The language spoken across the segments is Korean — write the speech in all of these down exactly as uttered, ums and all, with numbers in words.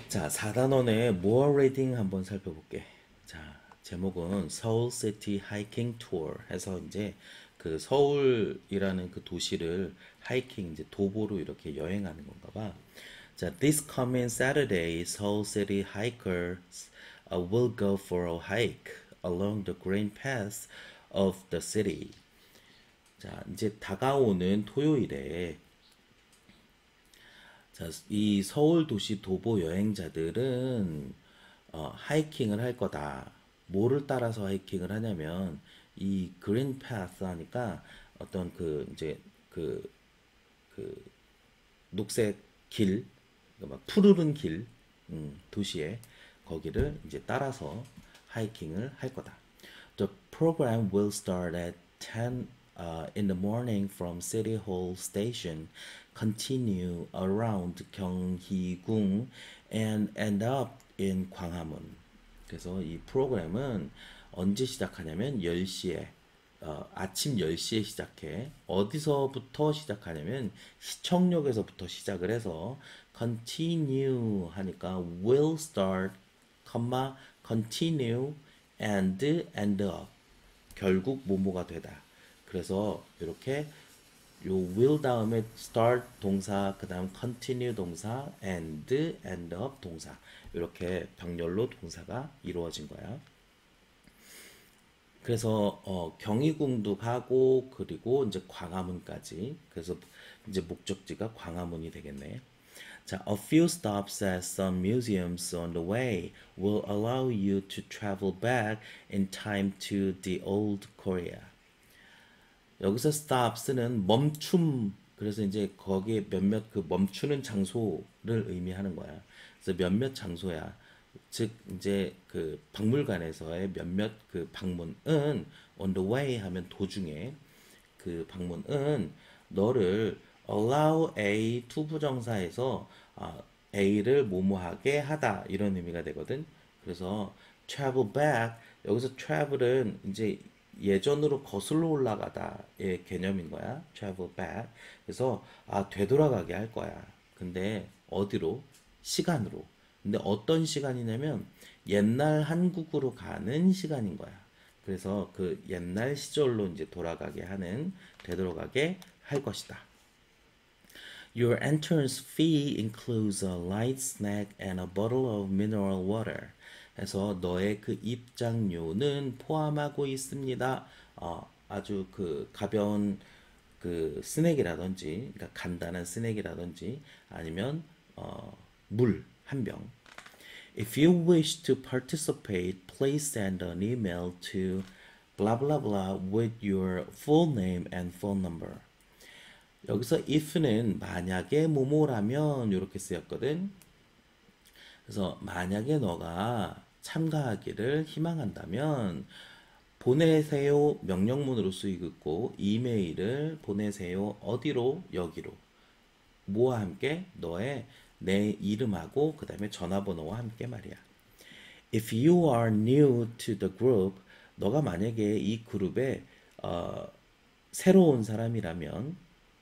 자, 사 단원의 more reading 한번 살펴볼게. 자, 제목은 서울 시티 하이킹 투어 해서 이제 그 서울이라는 그 도시를 하이킹 이제 도보로 이렇게 여행하는 건가 봐. 자, this coming Saturday, Seoul City hikers uh, will go for a hike along the green path of the city. 자, 이제 다가오는 토요일에 자, 이 서울 도시 도보 여행자들은 어, 하이킹을 할 거다. 뭐를 따라서 하이킹을 하냐면 이 그린 패스 하니까 어떤 그 이제 그 그 녹색 길, 그러니까 막 푸르른 길, 음, 도시에 거기를 이제 따라서 하이킹을 할 거다. The program will start at ten uh, in the morning from City Hall Station, continue around 경희궁, and end up in 광화문. 그래서 이 프로그램은 언제 시작하냐면 열 시에 어, 아침 열 시에 시작해. 어디서부터 시작하냐면 시청역에서부터 시작을 해서 continue 하니까 will start, comma, continue and end up. 결국 뭐뭐가 되다. 그래서 이렇게 요 will 다음에 start 동사, 그 다음 continue 동사, and, end up 동사. 이렇게 병렬로 동사가 이루어진 거야. 그래서 어, 경희궁도 가고 그리고 이제 광화문까지. 그래서 이제 목적지가 광화문이 되겠네. 자, a few stops at some museums on the way will allow you to travel back in time to the old Korea. 여기서 stops는 멈춤. 그래서 이제 거기에 몇몇 그 멈추는 장소를 의미하는 거야. 그래서 몇몇 장소야. 즉 이제 그 박물관에서의 몇몇 그 방문은 on the way 하면 도중에 그 방문은 너를 allow A 투부정사에서 아, A를 뭐뭐하게 하다 이런 의미가 되거든. 그래서 travel back 여기서 travel은 이제 예전으로 거슬러 올라가다의 개념인 거야. travel back. 그래서 아 되돌아가게 할 거야. 근데 어디로? 시간으로. 근데 어떤 시간이냐면 옛날 한국으로 가는 시간인 거야. 그래서 그 옛날 시절로 이제 돌아가게 하는 되돌아가게 할 것이다. Your entrance fee includes a light snack and a bottle of mineral water. 해서 너의 그 입장료는 포함하고 있습니다. 어, 아주 그 가벼운 그 스낵이라든지, 그러니까 간단한 스낵이라든지 아니면 어, 물 한 병. If you wish to participate, please send an email to blah blah blah with your full name and phone number. 여기서 if는 만약에 뭐뭐라면 이렇게 쓰였거든. 그래서 만약에 너가 참가하기를 희망한다면 보내세요 명령문으로 쓰이고 이메일을 보내세요 어디로 여기로 뭐와 함께 너의 내 이름하고 그 다음에 전화번호와 함께 말이야. If you are new to the group, 너가 만약에 이 그룹에 어, 새로운 사람이라면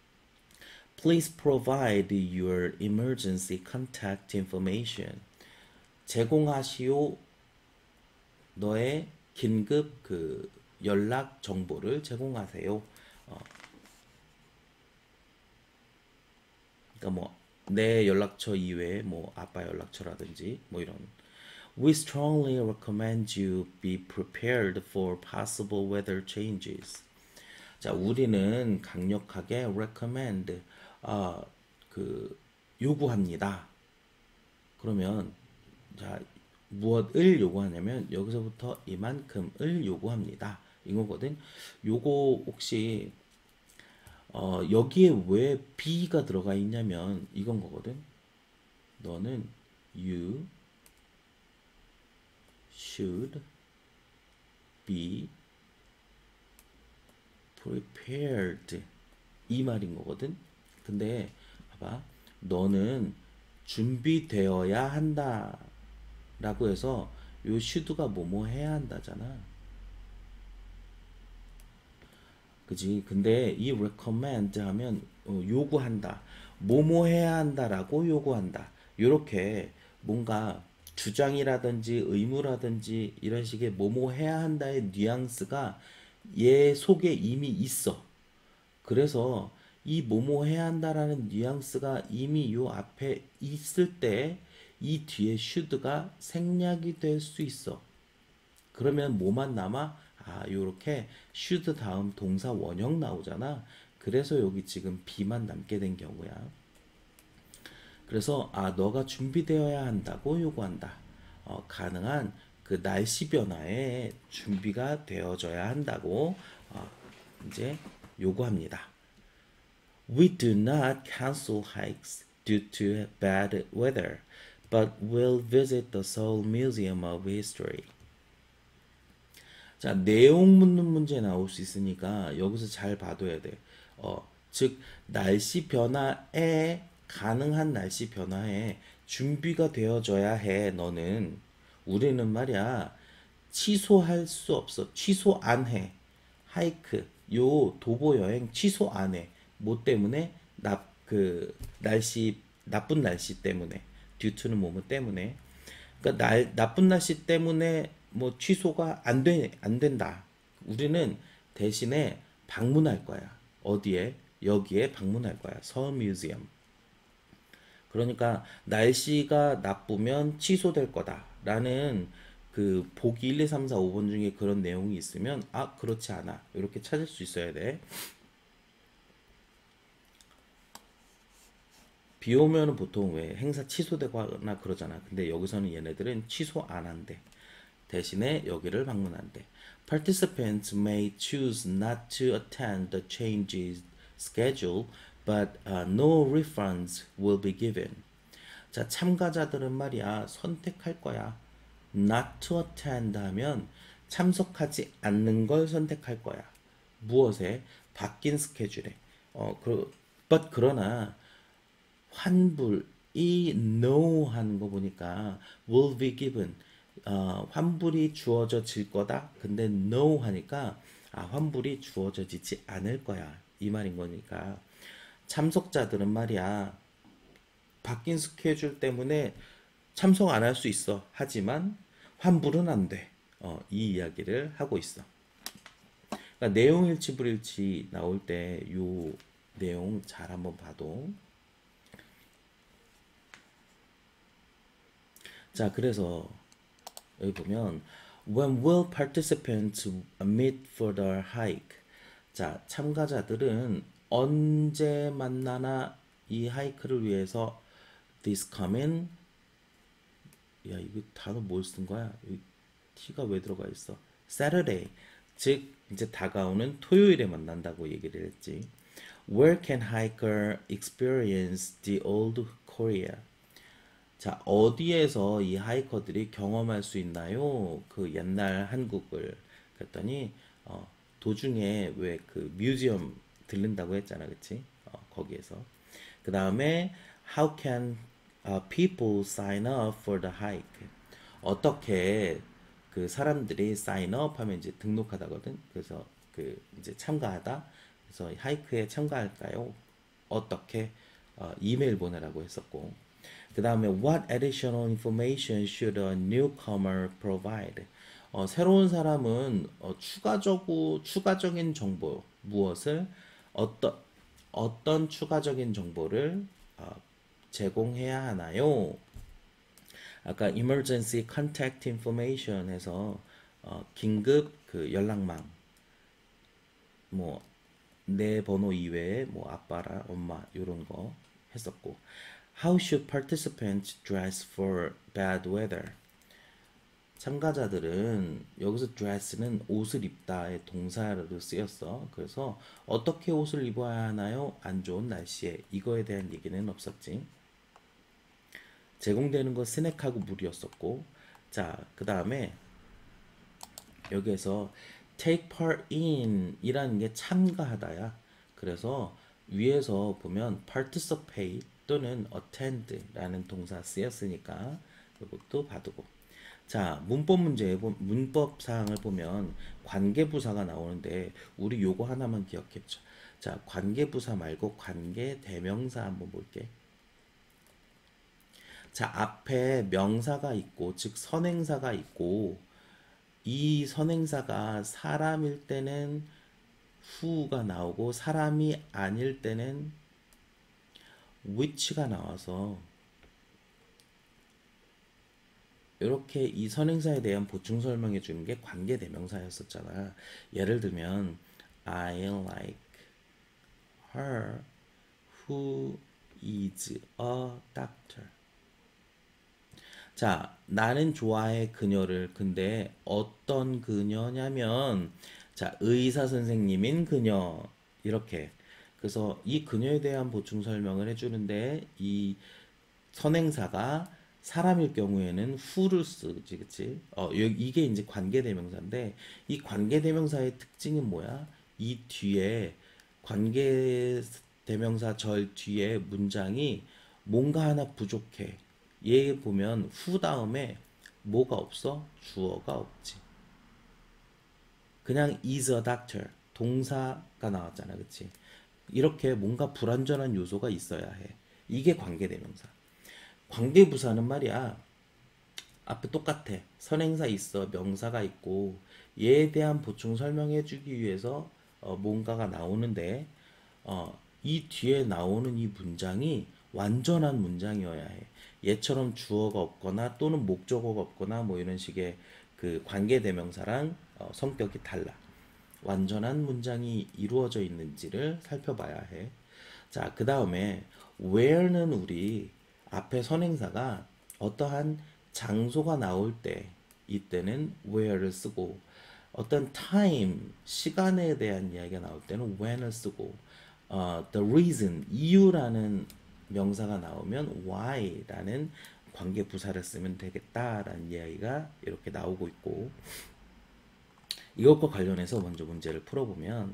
Please provide your emergency contact information. 제공하시오 너의 긴급 그 연락 정보를 제공하세요. 어, 그러니까 뭐 내 연락처 이외에 뭐 아빠 연락처라든지 뭐 이런. We strongly recommend you be prepared for possible weather changes. 자, 우리는 강력하게 recommend 아, 그 요구합니다. 그러면 자, 무엇을 요구하냐면 여기서부터 이만큼을 요구합니다. 이거거든. 요거 혹시 어, 여기에 왜 be가 들어가 있냐면 이건 거거든. 너는 you should be prepared 이 말인 거거든. 근데 봐봐. 너는 준비되어야 한다 라고 해서 요 should가 뭐뭐 해야 한다잖아. 그지? 근데 이 recommend 하면 어, 요구한다. 뭐뭐 해야 한다라고 요구한다. 요렇게 뭔가 주장이라든지 의무라든지 이런 식의 뭐뭐 해야 한다의 뉘앙스가 얘 속에 이미 있어. 그래서 이 뭐뭐 해야 한다라는 뉘앙스가 이미 요 앞에 있을 때 이 뒤에 should가 생략이 될 수 있어. 그러면 뭐만 남아? 아, 요렇게 should 다음 동사 원형 나오잖아. 그래서 여기 지금 be만 남게 된 경우야. 그래서 아, 너가 준비되어야 한다고 요구한다. 어, 가능한 그 날씨 변화에 준비가 되어져야 한다고 어, 이제 요구합니다. We do not cancel hikes due to bad weather, but will visit the Seoul Museum of History. 자, 내용 묻는 문제 나올 수 있으니까 여기서 잘 봐둬야 돼. 어, 즉 날씨 변화에 가능한 날씨 변화에 준비가 되어져야 해. 너는 우리는 말이야 취소할 수 없어. 취소 안 해. 하이크 요 도보 여행 취소 안 해. 뭐 때문에? 나 그 날씨 나쁜 날씨 때문에. due to는 뭐뭐 때문에. 그러니까 날 나쁜 날씨 때문에 뭐 취소가 안 돼, 안 된다. 우리는 대신에 방문할 거야. 어디에? 여기에 방문할 거야. 서울 뮤지엄. 그러니까 날씨가 나쁘면 취소될 거다라는 그 보기 일, 이, 삼, 사, 오 번 중에 그런 내용이 있으면 아, 그렇지 않아. 이렇게 찾을 수 있어야 돼. 비 오면은 보통 왜 행사 취소되거나 그러잖아. 근데 여기서는 얘네들은 취소 안 한대. 대신에 여기를 방문한대. Participants may choose not to attend the changed schedule, but uh, no refunds will be given. 자, 참가자들은 말이야 선택할 거야. Not to attend 하면 참석하지 않는 걸 선택할 거야. 무엇에? 바뀐 스케줄에. 어, 그, but 그러나 환불이 no 하는 거 보니까 will be given. 어, 환불이 주어져질 거다. 근데 no 하니까 아, 환불이 주어져지지 않을 거야. 이 말인 거니까 참석자들은 말이야 바뀐 스케줄 때문에 참석 안 할 수 있어. 하지만 환불은 안 돼. 어, 이 이야기를 하고 있어. 그러니까 내용 일치 불일치 나올 때 요 내용 잘 한번 봐도. 자, 그래서 여기 보면 When will participants meet for the hike? 자, 참가자들은 언제 만나나 이 하이크를 위해서 this coming 야, 이거 단어 뭘 쓴 거야? 이 T가 왜 들어가 있어? Saturday. 즉 이제 다가오는 토요일에 만난다고 얘기를 했지. Where can hiker experience the old Korea? 자, 어디에서 이 하이커들이 경험할 수 있나요? 그 옛날 한국을. 그랬더니 어, 도중에 왜 그 뮤지엄 들른다고 했잖아, 그치? 어, 거기에서. 그 다음에 How can uh, people sign up for the hike? 어떻게 그 사람들이 sign up 하면 이제 등록하다거든. 그래서 그 이제 참가하다. 그래서 하이크에 참가할까요? 어떻게 어, 이메일 보내라고 했었고. 그 다음에 what additional information should a newcomer provide? 어, 새로운 사람은 어, 추가적으로 추가적인 정보 무엇을 어떤 어떤 추가적인 정보를 어, 제공해야 하나요? 아까 emergency contact information에서 어, 긴급 그 연락망 뭐 내 번호 이외에 뭐 아빠라 엄마 이런 거 했었고. How should participants dress for bad weather? 참가자들은 여기서 dress는 옷을 입다의 동사로 쓰였어. 그래서 어떻게 옷을 입어야 하나요? 안 좋은 날씨에. 이거에 대한 얘기는 없었지. 제공되는 거 스낵하고 물이었었고. 자, 그 다음에 여기에서 take part in 이라는 게 참가하다야. 그래서 위에서 보면 participate 또는 attend 라는 동사 쓰였으니까 이것도 봐두고. 자, 문법 문제, 문법 사항을 보면 관계부사가 나오는데 우리 요거 하나만 기억해줘. 자, 관계부사 말고 관계대명사 한번 볼게. 자, 앞에 명사가 있고, 즉 선행사가 있고, 이 선행사가 사람일 때는 who가 나오고 사람이 아닐 때는 which가 나와서 이렇게 이 선행사에 대한 보충 설명해 주는 게 관계대명사였었잖아. 예를 들면 I like her who is a doctor. 자, 나는 좋아해 그녀를. 근데 어떤 그녀냐면 자, 의사 선생님인 그녀. 이렇게. 그래서 이 그녀에 대한 보충 설명을 해주는데 이 선행사가 사람일 경우에는 who를 쓰지, 그치? 어, 여- 이게 이제 관계대명사인데, 이 관계대명사의 특징은 뭐야? 이 뒤에, 관계대명사 절 뒤에 문장이 뭔가 하나 부족해. 얘 보면 who 다음에 뭐가 없어? 주어가 없지. 그냥 is a doctor. 동사가 나왔잖아, 그치? 이렇게 뭔가 불완전한 요소가 있어야 해. 이게 관계대명사. 관계부사는 말이야. 앞에 똑같아. 선행사 있어, 명사가 있고 얘에 대한 보충 설명해 주기 위해서 어, 뭔가가 나오는데 어, 이 뒤에 나오는 이 문장이 완전한 문장이어야 해. 얘처럼 주어가 없거나 또는 목적어가 없거나 뭐 이런 식의 그 관계대명사랑 어, 성격이 달라. 완전한 문장이 이루어져 있는지를 살펴봐야 해. 자, 그 다음에 where는 우리 앞에 선행사가 어떠한 장소가 나올 때 이때는 where를 쓰고 어떤 time, 시간에 대한 이야기가 나올 때는 when을 쓰고 어, the reason, 이유라는 명사가 나오면 why라는 관계 부사를 쓰면 되겠다라는 이야기가 이렇게 나오고 있고 이것과 관련해서 먼저 문제를 풀어보면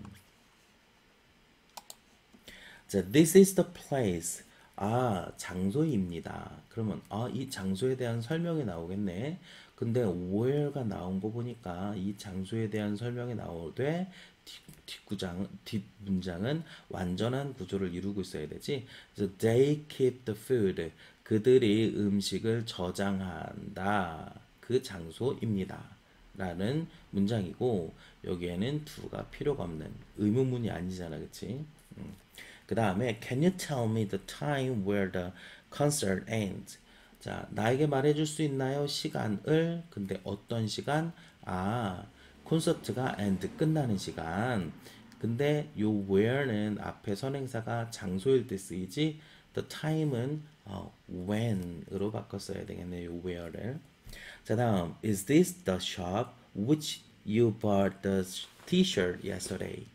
자, this is the place. 아, 장소입니다. 그러면 아, 이 장소에 대한 설명이 나오겠네. 근데 where가 나온 거 보니까 이 장소에 대한 설명이 나오되 뒷, 뒷구장, 뒷문장은 완전한 구조를 이루고 있어야 되지. 그래서 they keep the food. 그들이 음식을 저장한다. 그 장소입니다. 라는 문장이고 여기에는 do가 필요가 없는 의문문이 아니잖아, 그치? 음. 그 다음에 Can you tell me the time where the concert ends? 자, 나에게 말해줄 수 있나요? 시간을. 근데 어떤 시간? 아, 콘서트가 end 끝나는 시간. 근데 요 where는 앞에 선행사가 장소일 때 쓰이지 the time은 어, when으로 바꿨어야 되겠네요. 요 where를. 자, 다음 Is this the shop which you bought the t-shirt yesterday?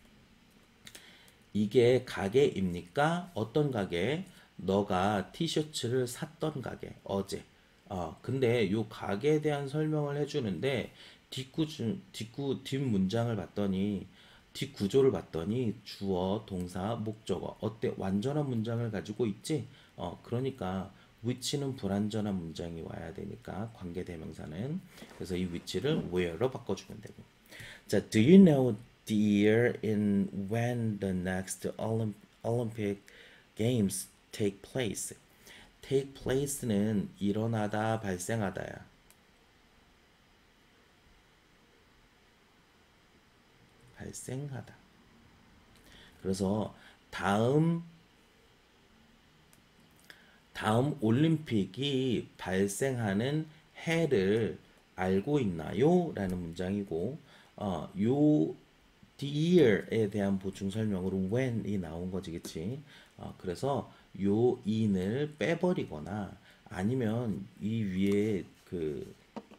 이게 가게입니까? 어떤 가게? 너가 티셔츠를 샀던 가게, 어제. 어, 근데 요 가게에 대한 설명을 해주는데, 뒷구, 뒷구, 뒷문장을 봤더니, 뒷구조를 봤더니, 주어, 동사, 목적어. 어때? 완전한 문장을 가지고 있지? 어, 그러니까, which는 불완전한 문장이 와야 되니까, 관계대명사는. 그래서 이 which를 where로 바꿔주면 되고. 자, do you know the year in when the next Olymp, Olympic Games take place? take place는 일어나다, 발생하다야. 발생하다. 그래서 다음 다음 올림픽이 발생하는 해를 알고 있나요? 라는 문장이고 어, 요 the year에 대한 보충 설명으로 when이 나온 거지, 그치? 어, 그래서 요 in을 빼버리거나 아니면 이 위에 그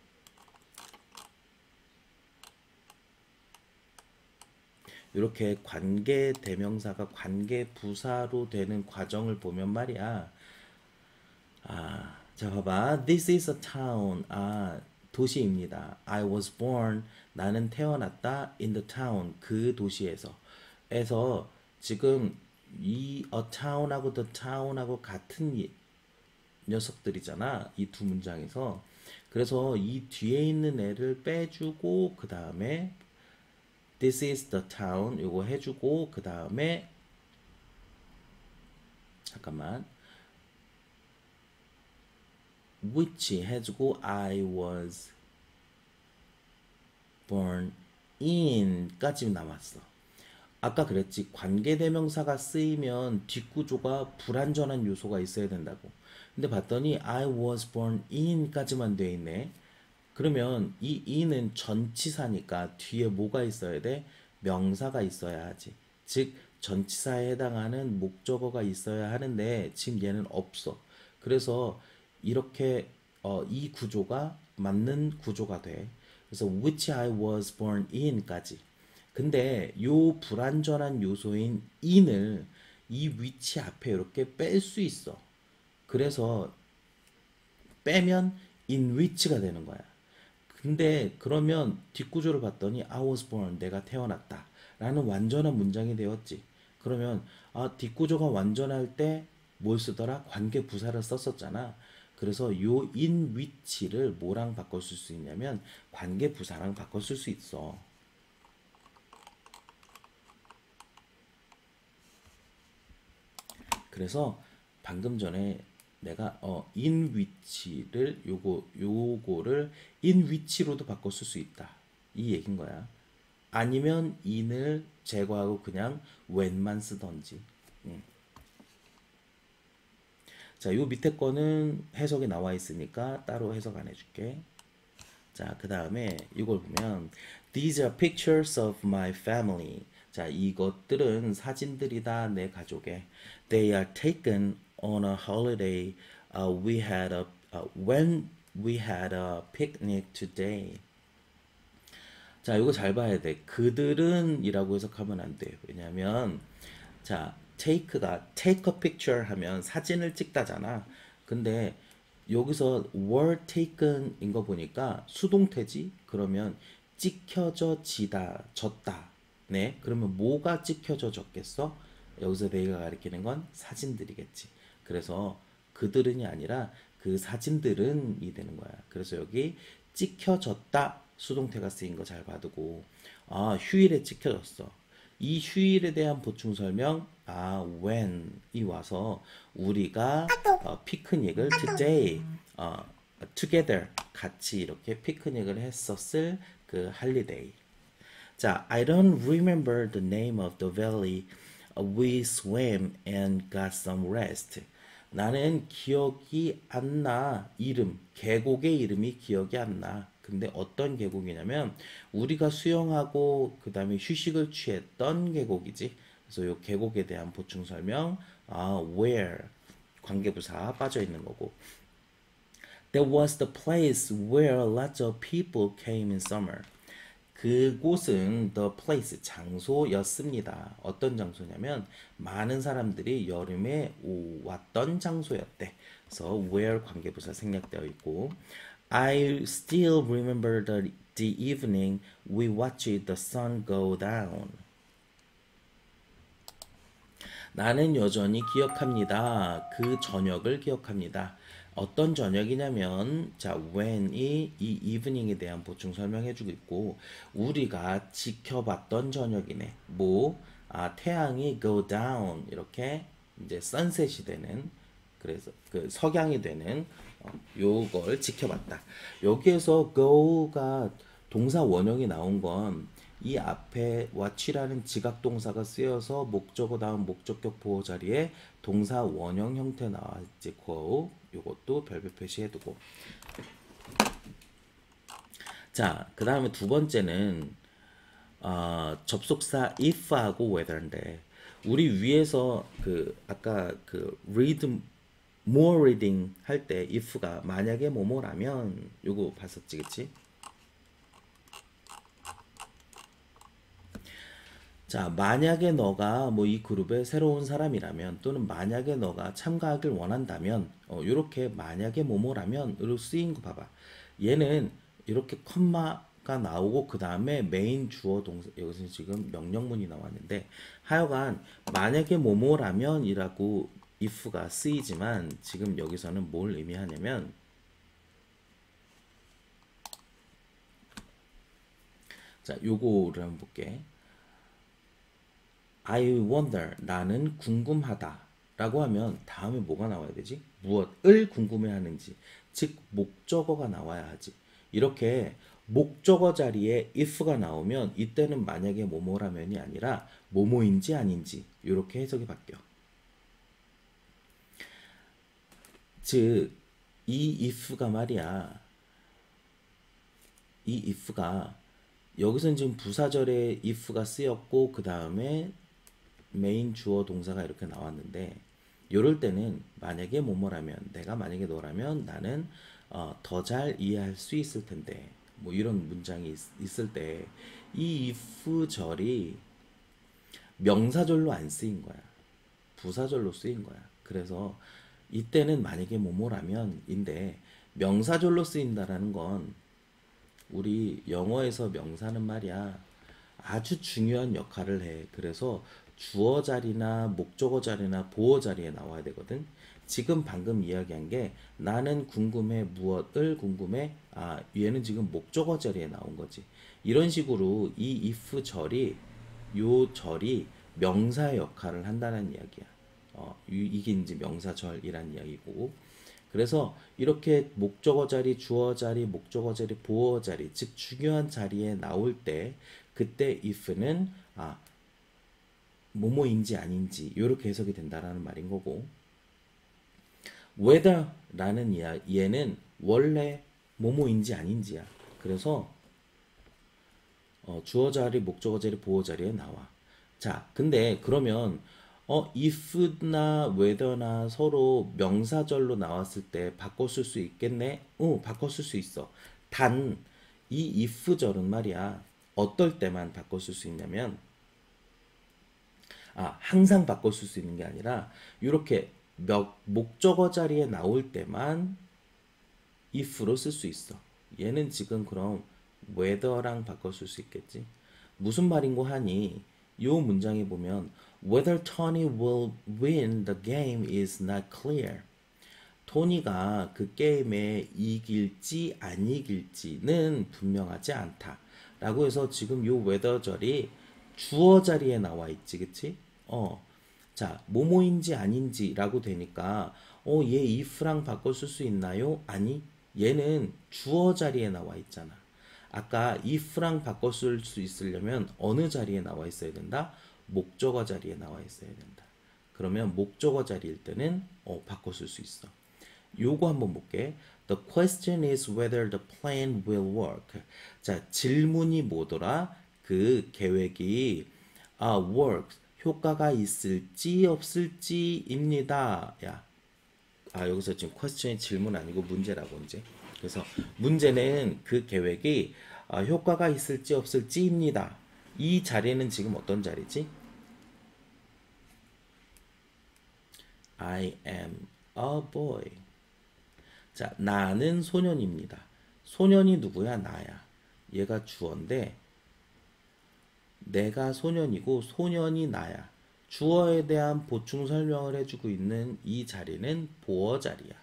이렇게 관계 대명사가 관계 부사로 되는 과정을 보면 말이야. 아, 자, 봐봐. This is a town. 아, 도시입니다. I was born. 나는 태어났다. In the town. 그 도시에서. 에서 지금 이 a town하고 the town하고 같은 이- 녀석들이잖아. 이 두 문장에서. 그래서 이 뒤에 있는 애를 빼주고 그 다음에 this is the town 요거 해주고 그 다음에 잠깐만 which 해주고 I was born in까지 남았어. 아까 그랬지. 관계대명사가 쓰이면 뒷구조가 불완전한 요소가 있어야 된다고. 근데 봤더니 I was born in까지만 돼 있네. 그러면 이 in은 전치사니까 뒤에 뭐가 있어야 돼? 명사가 있어야 하지. 즉 전치사에 해당하는 목적어가 있어야 하는데 지금 얘는 없어. 그래서 이렇게 어, 이 구조가 맞는 구조가 돼. 그래서 which I was born in까지. 근데 요 불완전한 요소인 in을 이 which 앞에 이렇게 뺄 수 있어. 그래서 빼면 in which가 되는 거야. 근데 그러면 뒷구조를 봤더니 I was born 내가 태어났다 라는 완전한 문장이 되었지. 그러면 아 뒷구조가 완전할 때 뭘 쓰더라? 관계 부사를 썼었잖아. 그래서 요 in which를 뭐랑 바꿔 쓸 수 있냐면 관계 부사랑 바꿔 쓸 수 있어. 그래서 방금 전에 내가 어 in which를 요거 요거를 in which로도 바꿔 쓸 수 있다. 이 얘긴 거야. 아니면 in을 제거하고 그냥 when만 쓰던지. 음. 자, 요 밑에 거는 해석이 나와 있으니까 따로 해석 안 해줄게. 자, 그 다음에 이걸 보면 These are pictures of my family. 자, 이것들은 사진들이다 내 가족의. They are taken on a holiday. Uh, we had a uh, when we had a picnic today. 자, 이거 잘 봐야 돼. 그들은 이라고 해석하면 안 돼. 왜냐면 자, take가 take a picture 하면 사진을 찍다잖아. 근데 여기서 were taken 인 거 보니까 수동태지? 그러면 찍혀져 지다, 졌다. 네? 그러면 뭐가 찍혀져 졌겠어? 여기서 내가 가리키는 건 사진들이겠지. 그래서 그들은이 아니라 그 사진들은이 되는 거야. 그래서 여기 찍혀졌다 수동태가 쓰인 거 잘 봐두고 아 휴일에 찍혀졌어. 이 휴일에 대한 보충 설명 아 when이 와서 우리가 어, 피크닉을 today 어, together 같이 이렇게 피크닉을 했었을 그 할리데이. 자, I don't remember the name of the valley. We swam and got some rest. 나는 기억이 안 나. 이름, 계곡의 이름이 기억이 안 나. 근데 어떤 계곡이냐면 우리가 수영하고 그 다음에 휴식을 취했던 계곡이지. 그래서 이 계곡에 대한 보충 설명 아, where 관계부사 빠져 있는 거고. That was the place where lots of people came in summer. 그곳은 the place 장소였습니다. 어떤 장소냐면 많은 사람들이 여름에 오, 왔던 장소였대. 그래서 where 관계부사 생략되어 있고 I still remember the, the evening we watched the sun go down. 나는 여전히 기억합니다. 그 저녁을 기억합니다. 어떤 저녁이냐면 자 when이 이 evening에 대한 보충 설명해주고 있고 우리가 지켜봤던 저녁이네. 뭐 아, 태양이 go down 이렇게 이제 sunset이 되는 그래서 그 석양이 되는 어, 요걸 지켜봤다. 여기에서 go가 동사 원형이 나온 건 이 앞에 watch라는 지각 동사가 쓰여서 목적어 다음 목적격 보호 자리에 동사 원형 형태 나왔지. go 요것도 별표 표시해두고 자, 그 다음에 두 번째는 어, 접속사 if하고 whether인데 우리 위에서 그 아까 그 read more reading 할 때 if가 만약에 뭐뭐라면 요거 봤었지 그치? 자, 만약에 너가 뭐 이 그룹의 새로운 사람이라면 또는 만약에 너가 참가하길 원한다면 어, 이렇게 만약에 뭐뭐라면으로 쓰인 거 봐봐. 얘는 이렇게 컴마가 나오고 그 다음에 메인 주어 동사 여기서 지금 명령문이 나왔는데 하여간 만약에 뭐뭐라면이라고 if가 쓰이지만 지금 여기서는 뭘 의미하냐면 자, 요거를 한번 볼게. I wonder 나는 궁금하다 라고 하면 다음에 뭐가 나와야 되지? 무엇을 궁금해하는지, 즉 목적어가 나와야 하지. 이렇게 목적어 자리에 if가 나오면 이때는 만약에 뭐뭐라면이 아니라 뭐뭐인지 아닌지 이렇게 해석이 바뀌어. 즉, 이 if가 말이야. 이 if가 여기서는 지금 부사절에 if가 쓰였고 그 다음에 메인 주어 동사가 이렇게 나왔는데 이럴 때는 만약에 뭐뭐라면 내가 만약에 너라면 나는 어, 더 잘 이해할 수 있을 텐데 뭐 이런 문장이 있, 있을 때 이 if 절이 명사절로 안 쓰인 거야. 부사절로 쓰인 거야. 그래서 이때는 만약에 뭐뭐라면인데 명사절로 쓰인다라는 건 우리 영어에서 명사는 말이야 아주 중요한 역할을 해. 그래서 주어 자리나 목적어 자리나 보어 자리에 나와야 되거든. 지금 방금 이야기한 게 나는 궁금해 무엇을 궁금해 아 얘는 지금 목적어 자리에 나온 거지. 이런 식으로 이 if 절이 요 절이 명사의 역할을 한다는 이야기야. 어, 이- 이게 이제 명사절이란 이야기고. 그래서 이렇게 목적어 자리, 주어 자리, 목적어 자리, 보어 자리, 즉 중요한 자리에 나올 때 그때 if는 아 뭐뭐인지 아닌지 이렇게 해석이 된다라는 말인 거고 whether라는 이야, 얘는 원래 뭐뭐인지 아닌지야. 그래서 어, 주어 자리, 목적어 자리, 보어 자리에 나와. 자, 근데 그러면 어, if나 whether나 서로 명사절로 나왔을 때 바꿨을 수 있겠네? 응, 바꿨을 수 있어. 단, 이 if절은 말이야. 어떨 때만 바꿨을 수 있냐면, 아, 항상 바꿨을 수 있는 게 아니라, 이렇게 몇, 목적어 자리에 나올 때만 if로 쓸 수 있어. 얘는 지금 그럼 whether랑 바꿨을 수 있겠지. 무슨 말인고 하니 요 문장에 보면 whether Tony will win the game is not clear. 토니가 그 게임에 이길지 안 이길지는 분명하지 않다. 라고 해서 지금 요 whether절이 주어 자리에 나와 있지, 그치? 어. 자, 뭐뭐인지 아닌지라고 되니까 어, 얘 if랑 바꿔 쓸 수 있나요? 아니, 얘는 주어 자리에 나와 있잖아. 아까 if랑 바꿔 쓸 수 있으려면 어느 자리에 나와 있어야 된다? 목적어 자리에 나와 있어야 된다. 그러면 목적어 자리일 때는 어, 바꿔 쓸 수 있어. 요거 한번 볼게. The question is whether the plan will work. 자, 질문이 뭐더라? 그 계획이 아, work 효과가 있을지 없을지입니다. 야, 아 여기서 지금 question이 질문 아니고 문제라고 이제. 그래서 문제는 그 계획이 아, 효과가 있을지 없을지입니다. 이 자리는 지금 어떤 자리지? I am a boy. 자, 나는 소년입니다. 소년이 누구야? 나야. 얘가 주어인데 내가 소년이고 소년이 나야. 주어에 대한 보충 설명을 해주고 있는 이 자리는 보어 자리야.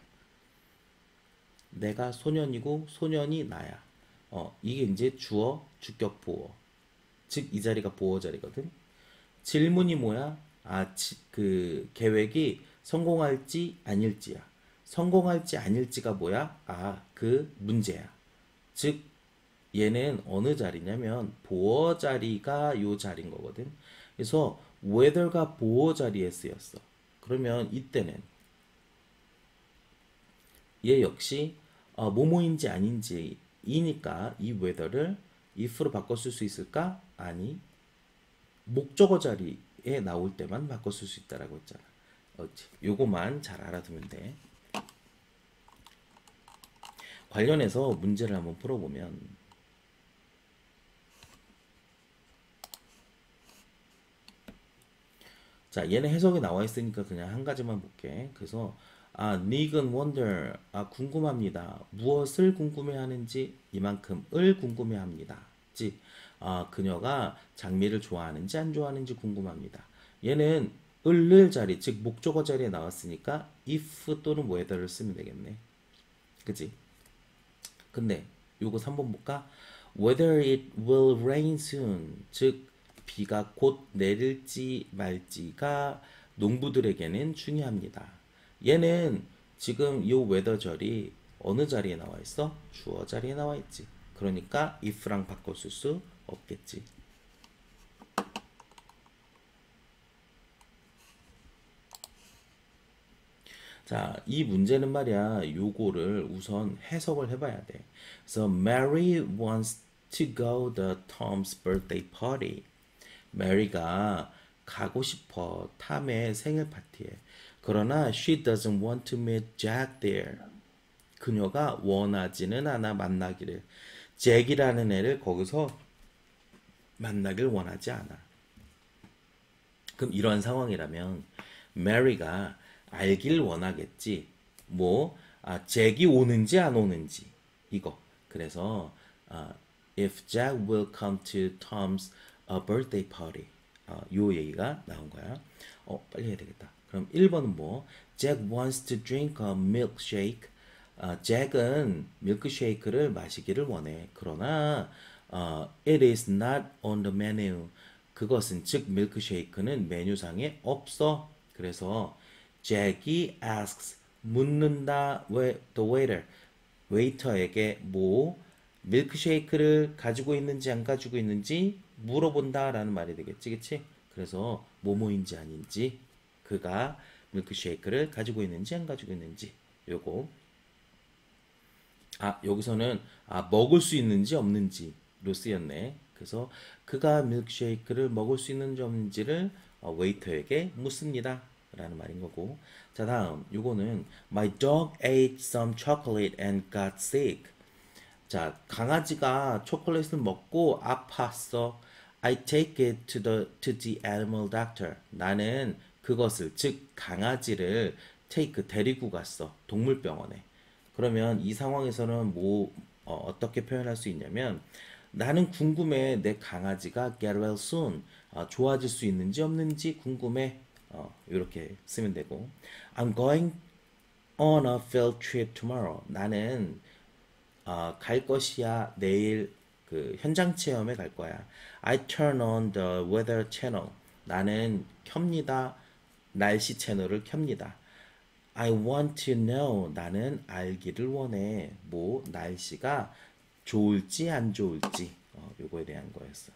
내가 소년이고 소년이 나야. 어, 이게 이제 주어, 주격 보어. 즉, 이 자리가 보어 자리거든. 질문이 뭐야? 아, 지, 그 계획이 성공할지 아닐지야. 성공할지 아닐지가 뭐야? 아, 그 문제야. 즉, 얘는 어느 자리냐면 보어 자리가 요 자리인 거거든. 그래서 whether가 보어 자리에 쓰였어. 그러면 이때는 얘 역시 어, 뭐뭐인지 아닌지 이니까 이 whether를 if로 바꿔 쓸 수 있을까? 아니. 목적어 자리에 나올 때만 바꿔 쓸 수 있다라고 했잖아. 어, 요거만 잘 알아두면 돼. 관련해서 문제를 한번 풀어보면 자, 얘는 해석이 나와 있으니까 그냥 한 가지만 볼게. 그래서 아, 닉은 wonder, 아, 궁금합니다. 무엇을 궁금해하는지 이만큼을 궁금해합니다. 즉, 아, 그녀가 장미를 좋아하는지 안 좋아하는지 궁금합니다. 얘는 을을 자리, 즉 목적어 자리에 나왔으니까 if 또는 whether를 쓰면 되겠네. 그치? 근데 요거 삼 번 볼까? Whether it will rain soon, 즉 비가 곧 내릴지 말지가 농부들에게는 중요합니다. 얘는 지금 이 웨더절이 어느 자리에 나와 있어? 주어 자리에 나와 있지. 그러니까 if랑 바꿔쓸 수 없겠지. 자, 이 문제는 말이야, 요거를 우선 해석을 해봐야 돼. 그래서 Mary wants to go to Tom's birthday party. 메리가 가고 싶어 탐의 생일 파티에. 그러나 she doesn't want to meet Jack there. 그녀가 원하지는 않아 만나기를. 잭이라는 애를 거기서 만나길 원하지 않아. 그럼 이런 상황이라면 메리가 알길 원하겠지. 뭐, 아, 잭이 오는지 안 오는지 이거. 그래서 아, if Jack will come to Tom's uh, birthday party. 아, 요 얘기가 나온 거야. 어, 빨리 해야 되겠다. 그럼 일 번은 뭐? Jack wants to drink a milkshake. 아, 잭은 밀크쉐이크를 마시기를 원해. 그러나 어, it is not on the menu. 그것은 즉 밀크쉐이크는 메뉴상에 없어. 그래서 잭이 asks 묻는다 the waiter 웨이터에게 뭐 밀크쉐이크를 가지고 있는지 안 가지고 있는지 물어본다라는 말이 되겠지, 그치? 그래서 뭐뭐인지 아닌지 그가 밀크쉐이크를 가지고 있는지 안 가지고 있는지 요거. 아, 여기서는 아, 먹을 수 있는지 없는지로 쓰였네. 그래서 그가 밀크쉐이크를 먹을 수 있는지 없는지를 어, 웨이터에게 묻습니다. 라는 말인 거고. 자, 다음 요거는 My dog ate some chocolate and got sick. 자, 강아지가 초콜릿을 먹고 아팠어. I take it to the to the animal doctor. 나는 그것을 즉 강아지를 take 데리고 갔어. 동물병원에. 그러면 이 상황에서는 뭐 어, 떻게 표현할 수 있냐면 나는 궁금해 내 강아지가 get well soon 어, 좋아질 수 있는지 없는지 궁금해 어, 이렇게 쓰면 되고 I'm going on a field trip tomorrow 나는 어, 갈 것이야 내일 그 현장 체험에 갈 거야 I turn on the weather channel 나는 켭니다 날씨 채널을 켭니다 I want to know. 나는 알기를 원해. 뭐 날씨가 좋을지 안 좋을지. 어, 요거에 대한 거였어.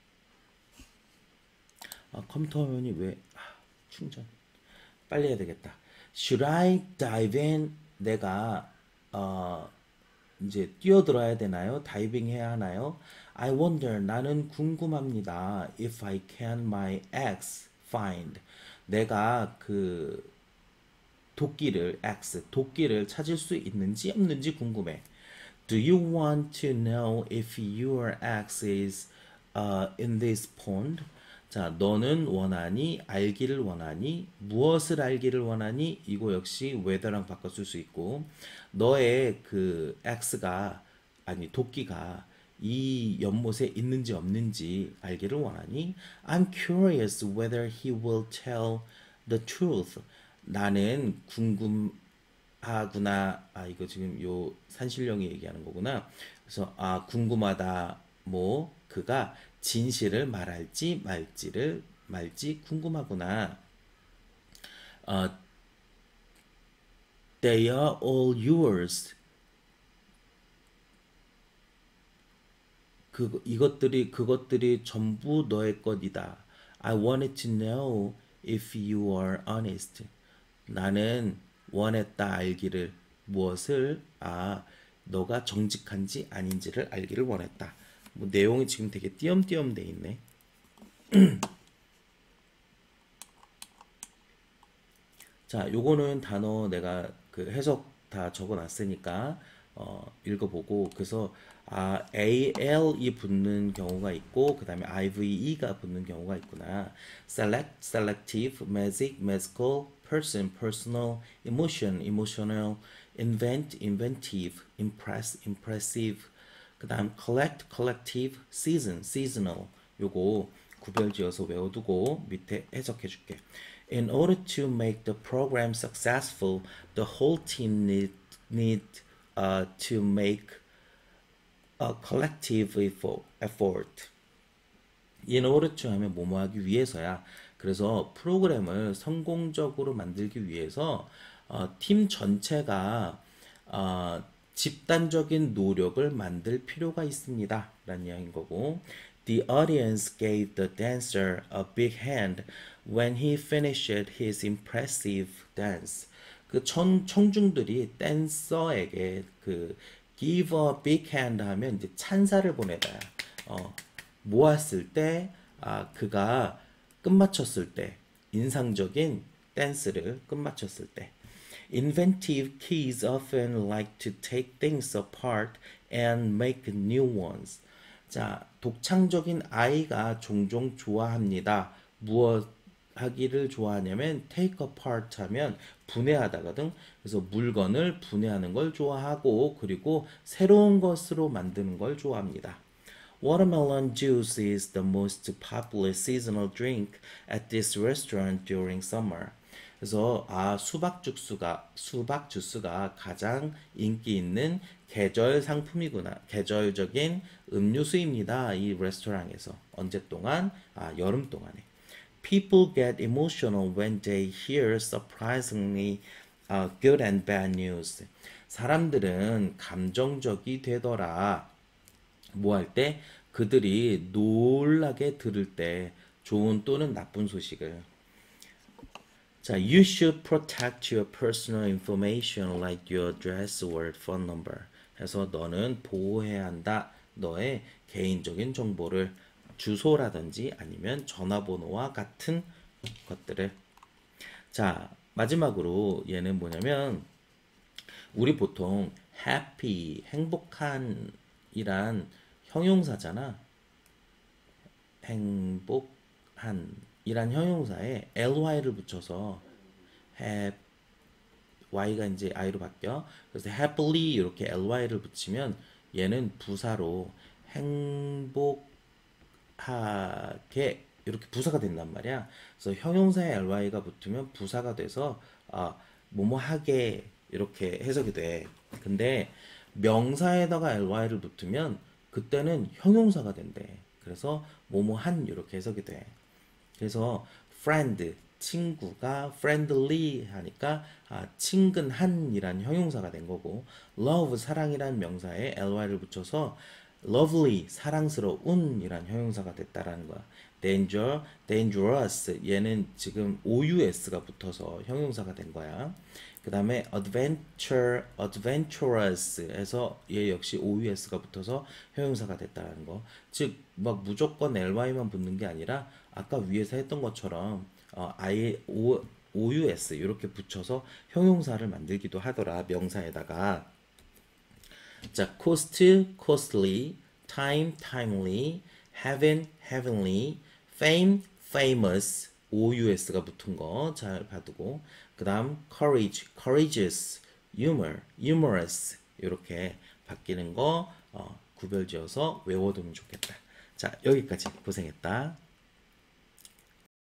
아, 컴퓨터 화면이 왜 아, 충전 빨리 해야 되겠다. Should I dive in? 내가 어, 이제 뛰어들어야 되나요? 다이빙 해야 하나요? I wonder. 나는 궁금합니다. If I can my ex find. 내가 그 도끼를 X 도끼를 찾을 수 있는지 없는지 궁금해. Do you want to know if your ex is uh, in this pond? 자, 너는 원하니 알기를 원하니 무엇을 알기를 원하니 이거 역시 whether랑 바꿔 쓸 수 있고 너의 그 X가 아니 도끼가 이 연못에 있는지 없는지 알기를 원하니 I'm curious whether he will tell the truth. 나는 궁금하구나. 아, 이거 지금 요 산신령이 얘기하는 거구나. 그래서 아, 궁금하다. 뭐 그가 진실을 말할지 말지를 말지 궁금하구나. 어, they are all yours. 그 이것들이 그것들이 전부 너의 것이다. I wanted to know if you are honest. 나는 원했다 알기를 무엇을 아 너가 정직한지 아닌지를 알기를 원했다. 뭐 내용이 지금 되게 띄엄띄엄 돼 있네. 자, 요거는 단어 내가 그 해석 다 적어놨으니까 어, 읽어보고 그래서 아 A, L이 붙는 경우가 있고 그 다음에 I, V, E가 붙는 경우가 있구나. Select, selective, magic, magical, person, personal, emotion, emotional, invent, inventive, impress, impressive. 그 다음 collect, collective, season, seasonal. 요거 구별지어서 외워두고 밑에 해석해줄게. In order to make the program successful, the whole team need, need uh, to make a collective effort. In order to 하면 뭐뭐 하기 위해서야. 그래서 프로그램을 성공적으로 만들기 위해서 어, 팀 전체가 어, 집단적인 노력을 만들 필요가 있습니다. 라는 이야기인 거고 The audience gave the dancer a big hand when he finished his impressive dance. 그 청, 청중들이 댄서에게 그 give a big hand 하면 이제 찬사를 보내다. 어, 모았을 때, 아, 그가 끝마쳤을 때, 인상적인 댄스를 끝마쳤을 때. Inventive kids often like to take things apart and make new ones. 자, 독창적인 아이가 종종 좋아합니다. 무엇 하기를 좋아하냐면 take apart 하면 분해하다거든. 그래서 물건을 분해하는 걸 좋아하고 그리고 새로운 것으로 만드는 걸 좋아합니다. Watermelon juice is the most popular seasonal drink at this restaurant during summer. 그래서 아 수박 주스가 수박 주스가 가장 인기 있는 계절 상품이구나. 계절적인 음료수입니다. 이 레스토랑에서 언제 동안? 아 여름 동안에. People get emotional when they hear surprisingly uh, good and bad news. 사람들은 감정적이 되더라. 뭐 할 때? 그들이 놀라게 들을 때 좋은 또는 나쁜 소식을. 자, you should protect your personal information like your address or phone number. 해서 너는 보호해야 한다. 너의 개인적인 정보를 주소라든지 아니면 전화번호와 같은 것들을. 자, 마지막으로 얘는 뭐냐면 우리 보통 happy, 행복한 이란 형용사잖아. 행복한 이란 형용사에 ly를 붙여서 have, y가 이제 i로 바뀌어. 그래서 happily 이렇게 ly를 붙이면 얘는 부사로 행복하게 이렇게 부사가 된단 말이야. 그래서 형용사에 ly가 붙으면 부사가 돼서 아, 뭐뭐하게 이렇게 해석이 돼. 근데 명사에다가 ly를 붙으면 그때는 형용사가 된대. 그래서 뭐뭐한 이렇게 해석이 돼. 그래서 friend 친구가 friendly 하니까 아, 친근한이란 형용사가 된 거고 love 사랑이란 명사에 ly를 붙여서 lovely 사랑스러운이란 형용사가 됐다라는 거야. danger dangerous 얘는 지금 ous가 붙어서 형용사가 된 거야. 그 다음에 adventure, adventurous 에서 얘 역시 ous가 붙어서 형용사가 됐다는 거. 즉, 막 무조건 ly만 붙는 게 아니라 아까 위에서 했던 것처럼 어, 아예 o, ous 이렇게 붙여서 형용사를 만들기도 하더라. 명사에다가. 자, cost, costly, time, timely, heaven, heavenly, fame, famous, ous가 붙은 거 잘 봐두고 그 다음 courage, courageous, humor, humorous 이렇게 바뀌는 거 어, 구별지어서 외워두면 좋겠다. 자, 여기까지 고생했다.